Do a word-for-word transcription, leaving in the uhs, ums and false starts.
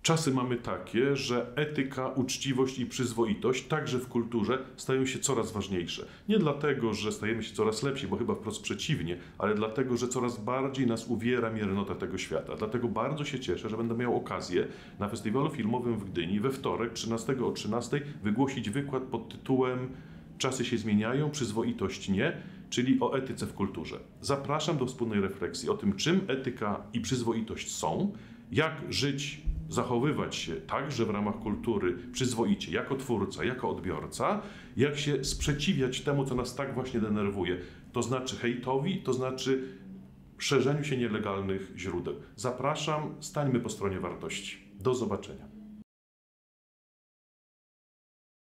Czasy mamy takie, że etyka, uczciwość i przyzwoitość, także w kulturze, stają się coraz ważniejsze. Nie dlatego, że stajemy się coraz lepsi, bo chyba wprost przeciwnie, ale dlatego, że coraz bardziej nas uwiera miernota tego świata. Dlatego bardzo się cieszę, że będę miał okazję na Festiwalu Filmowym w Gdyni we wtorek, trzynastego o trzynastej, wygłosić wykład pod tytułem "Czasy się zmieniają, przyzwoitość nie", czyli o etyce w kulturze. Zapraszam do wspólnej refleksji o tym, czym etyka i przyzwoitość są, jak żyć, zachowywać się także w ramach kultury przyzwoicie, jako twórca, jako odbiorca, jak się sprzeciwiać temu, co nas tak właśnie denerwuje, to znaczy hejtowi, to znaczy szerzeniu się nielegalnych źródeł. Zapraszam, stańmy po stronie wartości. Do zobaczenia.